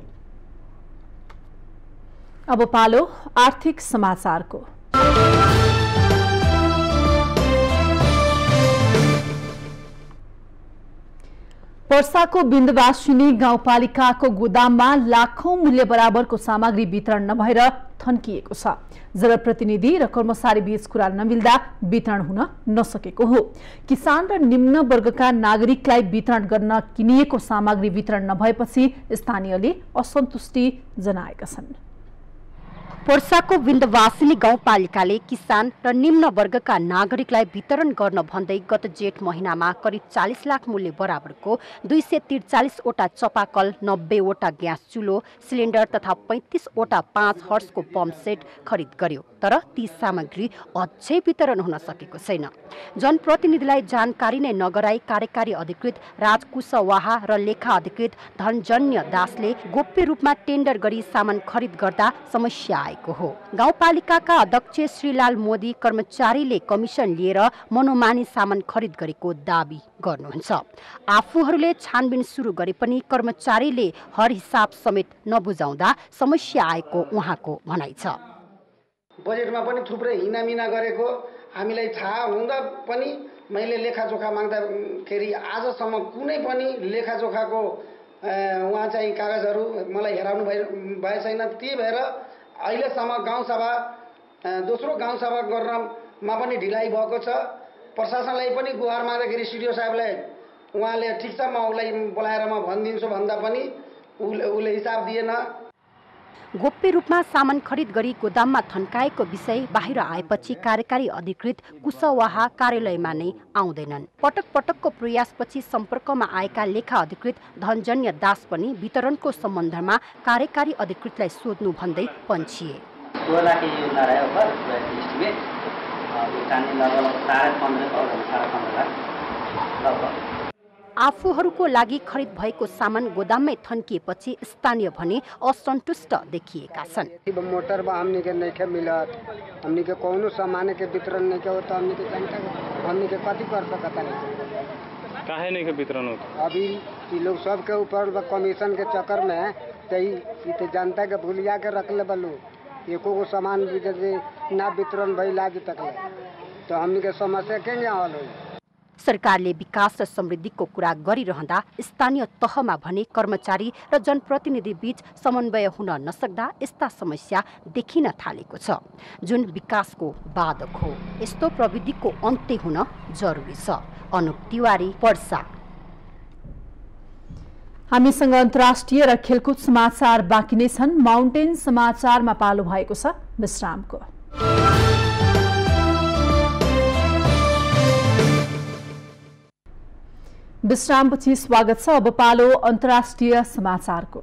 अब पालो आर्थिक समाचारको पर्साको बिन्दवासिनी गाउँपालिकाको गोदाममा लाखौं मूल्य बराबरको सामग्री वितरण नभएर थन्किएको छ जनप्रतिनिधि र कर्मचारी बीच कुरा नमिल्दा वितरण हुन नसकेको हो किसान र निम्न वर्गका नागरिकलाई वितरण गर्न किनिएको सामग्री वितरण नभएपछि स्थानीयले असन्तुष्टि जनाएका छन् पर्साको बिन्दवासिनी गाउँपालिकाले किसान र निम्न वर्गका नागरिकलाई वितरण गर्न भन्दै गत जेठ महिनामा करिब चालीस लाख मूल्य बराबरको दुई सय त्रिचालिसवटा चपाकल नब्बेवटा ग्यास चुलो सिलिन्डर तथा पैंतिसवटा पाँच हर्सको पम्प सेट खरिद गर्यो तर ती सामग्री अझै वितरण हुन सकेको छैन जनप्रतिनिधिलाई जानकारी नै नगराई कार्यकारी अधिकृत राजकुशवाहा र लेखा अधिकृत धनजन्य दासले गोप्य रूपमा टेन्डर गरी सामान खरिद गर्दा समस्या आएको हो गाउँपालिकाका अध्यक्ष श्रीलाल मोदी कर्मचारीले कमिसन लिएर मनोमानी सामान खरिद गरेको दाबी गर्नुहुन्छ आफूहरूले छानबिन सुरु गरे पनि कर्मचारीले हर हिसाब समेत नबुझाउँदा समस्या आएको उहाँको भनाइ छ बजेटमा पनि थुप्रै हिनामिना गरेको हामीलाई थाहा हुँदा पनि मैले लेखाजोखा माग्दाखेरि आजसम्म कुनै पनि लेखाजोखाको उहाँ चाहिँ कागजहरू मलाई हेराउनु भए भए छैन त्यही भएर अहिलेसम्म गाउँसभा दोस्रो गाउँसभा गर्नमा पनि ढिलाइ भएको छ प्रशासनलाई पनि गुहार माग्दाखेरि सिडिओ साहबलाई उहाँले ठिक छ म उसलाई बोलाएर म भनिदिन्छु भन्दा पनि उसले हिसाब दिएन गोप्य रूपमा सामान खरिद गरी गोदाममा थन्काएको विषय बाहिर आएपछि कार्यकारी अधिकृत कुशवाहा कार्यालयमा नै आउँदैनन् पटक पटकको प्रयासपछि सम्पर्कमा आएका लेखा अधिकृत धनजन्य दास पनि वितरणको सम्बन्धमा कार्यकारी अधिकृतलाई सोध्नु भन्दै पन्छिए आफूहरूको लागि खरिद भएको सामान गोदाममै थन्किएपछि स्थानीय भने असन्तुष्ट देखिएका छन् मोटर हमने के नहीं के मिलत हमने के कोनो सामान के वितरण नहीं के होता हमने के जनता हमने के कथी कर सकता नहीं काहे नहीं के वितरण होता अभी ये लोग सब के ऊपर कमीशन के चक्कर में तई जनता के भूलिया के रख ले बलू एको को सामान ना वितरण भइल आज तक तो हमने के समस्या केंगे हल हो सरकारले विकास र समृद्धिको कुरा गरिरहँदा स्थानीय तहमा भने कर्मचारी र जनप्रतिनिधि बीच समन्वय हुन नसक्दा यस्ता समस्या देखिन थालेको छ जुन विकासको बाधक हो यस्तो प्रविधिको अन्त्य हुन जरुरी छ अनुप तिवारी पर्सा हामीसँग अन्तर्राष्ट्रिय र खेलकुद समाचार बाँकी नै छन् माउन्टेन समाचारमा पालो भएको छ विश्रामको विश्रामपछि स्वागत छ अब पालो अन्तर्राष्ट्रिय समाचारको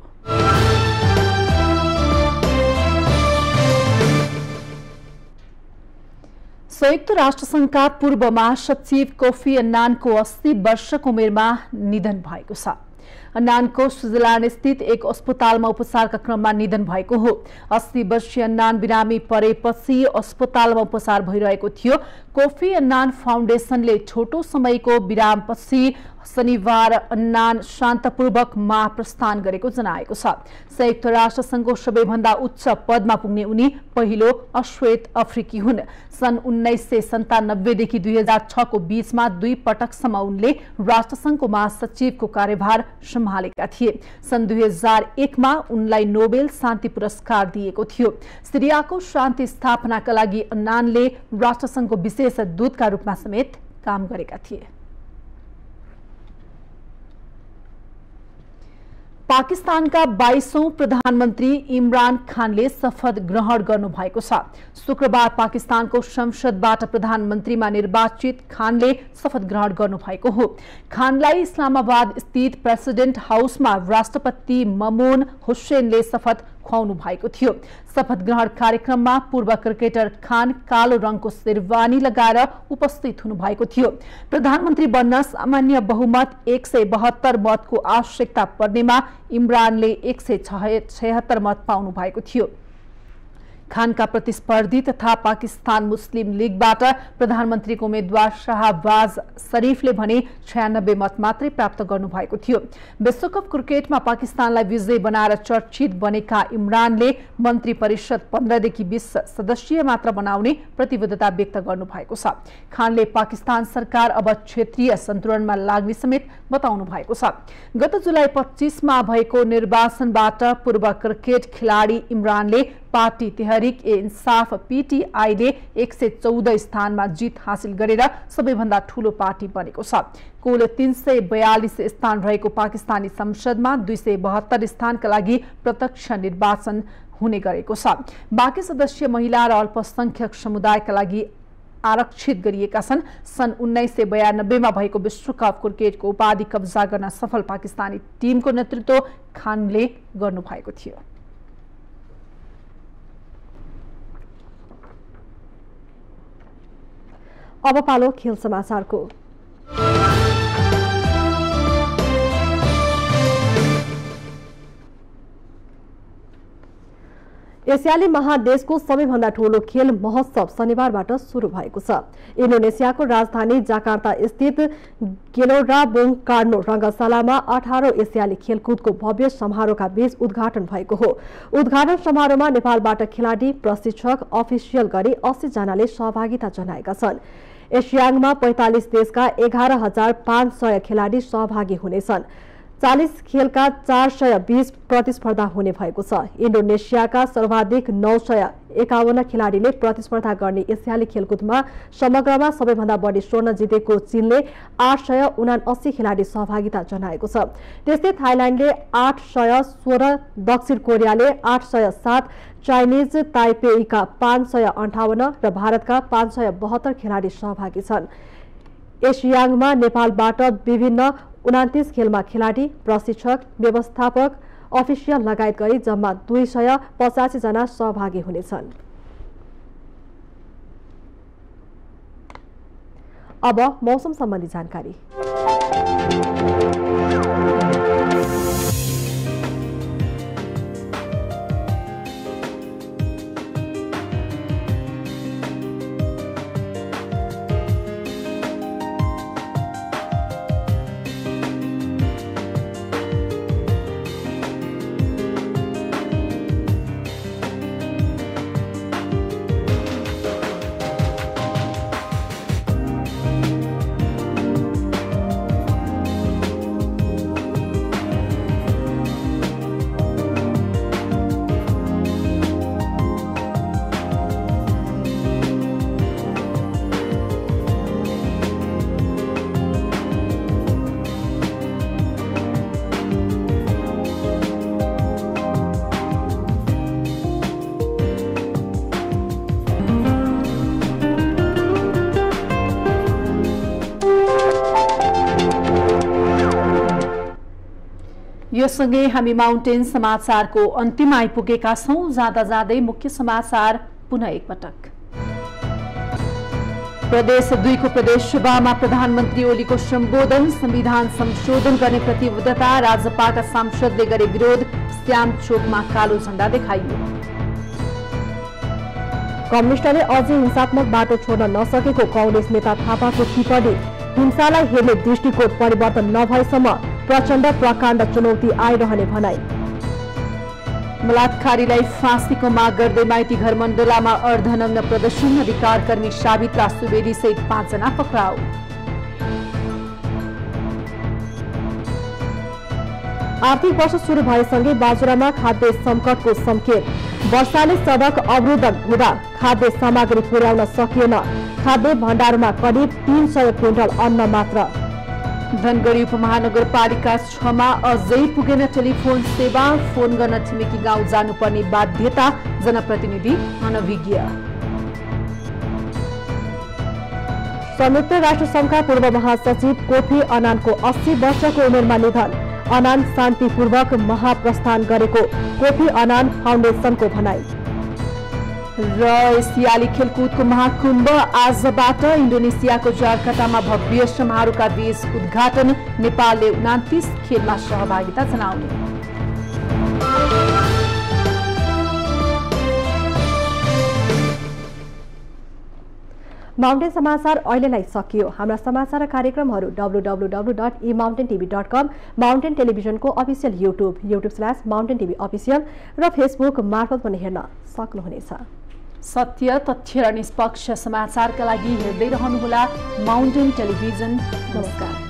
संयुक्त राष्ट्रसङ्घका पूर्व महासचिव कोफी अन्नानको अस्सी वर्षको उमेरमा निधन भएको छ अन्नानको स्विजरल्यान्ड स्थित एक अस्पतालमा उपचारका क्रममा निधन भएको हो अस्सी वर्षीय अन्नान बिरामी परेपछि अस्पतालमा उपचार भइरहेको थियो कोफी अन्नान फाउन्डेसनले छोटो समयको विरामपछि शनिबार अन्नान शान्तपूर्वक महाप्रस्थान गरेको जनाएको छ। संयुक्त राष्ट्र संघको सबैभन्दा उच्च पदमा पुग्ने उनी पहिलो अश्वेत अफ्रिकी हुन्। सन् उन्नाइस सय सन्तानब्बेदेखि दुई हजार छको बीचमा दुई पटकसम्म उनले राष्ट्रसङ्घको महासचिवको कार्यभार सम्हालेका थिए। सन् दुई हजार एकमा उनलाई नोबेल शान्ति पुरस्कार दिएको थियो। सिरियाको शान्ति स्थापनाका लागि अन्नानले राष्ट्रसङ्घको विशेष दूतका रूपमा समेत काम गरेका थिए। पाकिस्तानका बाइसौं प्रधानमन्त्री इमरान खानले शपथ ग्रहण गर्नुभएको छ। शुक्रबार पाकिस्तानको संसदबाट प्रधानमन्त्रीमा निर्वाचित खानले शपथ ग्रहण गर्नुभएको हो। खानलाई इस्लामाबाद स्थित प्रेसिडेन्ट हाउसमा राष्ट्रपति ममून हुसैनले शपथ खुवाउनु भएको थियो। शपथ ग्रहण कार्यक्रममा पूर्व क्रिकेटर खान कालो रङको शेरवानी लगाएर उपस्थित हुनुभएको थियो। प्रधानमन्त्री बन्न सामान्य बहुमत एक सय बहत्तर मतको आवश्यकता पर्नेमा इमरानले एक सय छयत्तर मत पाउनु भएको थियो। खानका प्रतिस्पर्धी तथा पाकिस्तान मुस्लिम लीगबाट प्रधानमन्त्रीको उम्मेद्वार शाहबाज शरीफले भने छयानब्बे मत मात्रै प्राप्त गर्नुभएको थियो। विश्वकप क्रिकेटमा पाकिस्तानलाई विजयी बनाएर चर्चित बनेका इमरानले मन्त्री परिषद पन्ध्रदेखि बीस सदस्यीय मात्र बनाउने प्रतिबद्धता व्यक्त गर्नुभएको छ। खानले पाकिस्तान सरकार अब क्षेत्रीय सन्तुलनमा लाग्ने समेत बताउनु भएको छ। गत जुलाई पच्चीसमा भएको निर्वाचनबाट पूर्व क्रिकेट खेलाडी इमरानले पार्टी तहरिक ए इन्साफ पीटीआईले एक सय चौध स्थानमा जित हासिल गरेर सबैभन्दा ठूलो पार्टी बनेको छ। कुल तीन सय बयालिस स्थान रहेको पाकिस्तानी संसदमा दुई सय बहत्तर स्थानका लागि प्रत्यक्ष निर्वाचन हुने गरेको छ। बाँकी सदस्य महिला र अल्पसंख्यक समुदायका लागि आरक्षित गरिएका छन्। सन् उन्नाइस सय बयानब्बेमा भएको विश्वकप क्रिकेटको उपाधि कब्जा गर्न सफल पाकिस्तानी टिमको नेतृत्व खानले गर्नुभएको थियो। अब पालो खेल समाचारको। एसियाली महादेशको सबैभन्दा ठूलो खेल महोत्सव शनिबारबाट सुरु भएको छ। इन्डोनेसियाको राजधानी जाकार्ता स्थित गेलोरा बुङ कार्नो रंगशालामा अठारौं एसियाली खेलकुदको भव्य समारोहका बीच उद्घाटन भएको हो। उद्घाटन समारोहमा नेपालबाट खेलाडी, प्रशिक्षक, अफिसियल गरी अस्सी जनाले सहभागिता जनाएका छन्। एसियाङमा पैंतालीस देशका एघार हजार पाँच सय खेलाडी सहभागी हुनेछन्। चालीस खेलका चार सय बीस प्रतिस्पर्धा हुने भएको छ। इन्डोनेसियाका सर्वाधिक नौ सय एकाउन्न खेलाडीले प्रतिस्पर्धा गर्ने एसियाली खेलकुदमा समग्रमा सबैभन्दा बढी स्वर्ण जितेको चीनले आठ सय उनासी खेलाडी सहभागिता जनाएको छ। त्यस्तै थाइल्याण्डले आठ सय सोह्र, दक्षिण कोरियाले आठ सय सात, चाइनिज ताइपेईका पाँच सय अन्ठाउन्न र भारतका पाँच सय बहत्तर खेलाडी सहभागी छन्। एसियाङमा नेपालबाट विभिन्न उनातिस खेलमा खेलाडी, प्रशिक्षक, व्यवस्थापक, अफिसियल लगायत गरी जम्मा दुई सय पचासी जना सहभागी हुनेछन्। अब मौसम सम्बन्धी जानकारी। यो सँगै हामी माउन्टेन समाचारको अन्तिम आइपुगेका छौं। जाँदा जाँदै मुख्य समाचार पुनः एकपटक। प्रदेश दुई को प्रदेश सभामा प्रधानमन्त्री ओलीको सम्बोधन, संविधान संशोधन गर्ने प्रतिबद्धता, राज्यपालका सांसदले गरे विरोध, श्याम चोकमा कालो झण्डा देखाइयो। कम्युनिस्टले अझै हिंसात्मक बाटो छोड्न नसकेको कांग्रेस नेता थापाको टिप्पणी। हिंसालाई हेर्ने दृष्टिकोण परिवर्तन नभएसम्म प्रचण्ड प्रकाण्ड चुनौती आइरहने भनाई। बलात्कारीलाई फाँसीको माग गर्दै माइती घर मण्डलामा अर्धनग्न प्रदर्शन। अधिकार कर्मी सावित्रा सुवेदी सहित पाँचजना पक्राउ। आर्थिक वर्ष शुरू भएसँगै बाजुरामा खाद्य संकटको संकेत। वर्षाले सडक अवरुद्ध हुँदा खाद्य सामग्री पुर्याउन सकिएन। खाद्य भण्डारमा करिब तीन सय क्विन्टल अन्न मात्र। धनगढी उपमहानगरपालिका छमा अझै पुगेन टेलिफोन सेवा। फोन गर्न छिमेकी गाउँ जानुपर्ने बाध्यता। जनप्रतिनिधि अनभिज्ञ। संयुक्त राष्ट्र संघका पूर्व महासचिव कोफी अनानको अस्सी वर्षको उमेरमा निधन। अनान शान्तिपूर्वक महाप्रस्थान गरेको कोफी अनान फाउन्डेसनको भनाई। र एसियाली खेलकुदको महाकुम्भ आजबाट इन्डोनेसियाको जार्काटामा भव्य समारोहका बीच उद्घाटन। नेपालले उनान्तीस खेलमा सहभागिता जनाउने। माउन्टेन समाचार अहिलेलाई सकियो। हाम्रा समाचार कार्यक्रमहरू W W W dot e Mountain TV dot com, Mountain टेलिभिजनको official YouTube YouTube slash Mountain TV official र फेसबुक मार्फत पनि हेर्न सक्नुहुनेछ। सत्य, तथ्य र निष्पक्ष समाचारका लागि हेर्दै रहनुहोला माउन्टेन टेलिभिजन। नमस्कार।